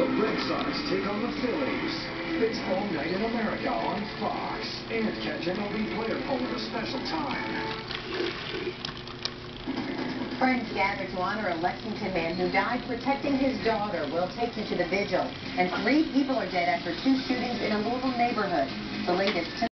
The Red Sox take on the Phillies. Baseball Night in America on Fox. And catch MLB Player Poll at a special time. Friends gather to honor a Lexington man who died protecting his daughter. We'll take you to the vigil. And 3 people are dead after 2 shootings in a Louisville neighborhood. The latest tonight.